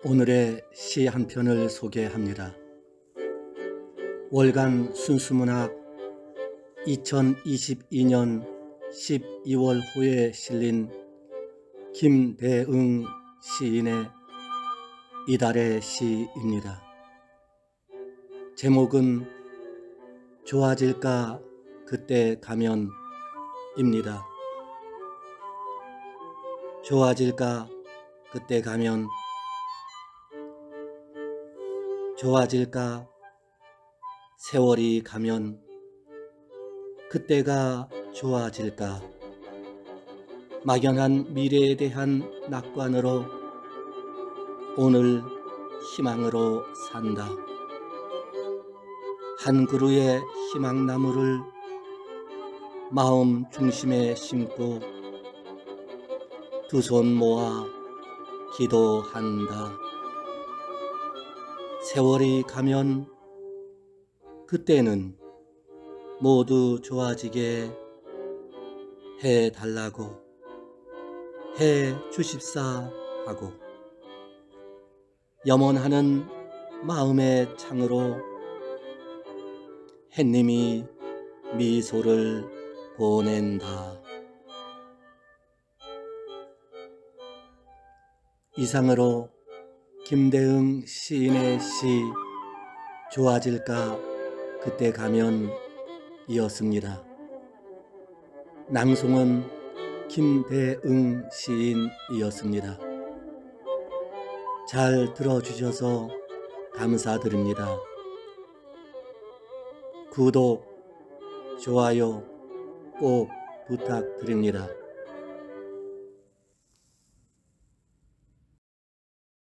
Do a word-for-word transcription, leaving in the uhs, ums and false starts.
오늘의 시 한 편을 소개합니다. 월간 순수문학 이천이십이 년 십이월 호에 실린 김대응 시인의 이달의 시입니다. 제목은 좋아질까 그때 가면입니다. 좋아질까 그때 가면, 좋아질까 세월이 가면, 그때가 좋아질까. 막연한 미래에 대한 낙관으로 오늘 희망으로 산다. 한 그루의 희망나무를 마음 중심에 심고 두 손 모아 기도한다. 세월이 가면 그때는 모두 좋아지게 해달라고 해 주십사 하고 염원하는 마음의 창으로 햇님이 미소를 보낸다. 이상으로 김대응 시인의 시 좋아질까 그때 가면 이었습니다. 낭송은 김대응 시인이었습니다. 잘 들어주셔서 감사드립니다. 구독, 좋아요 꼭 부탁드립니다.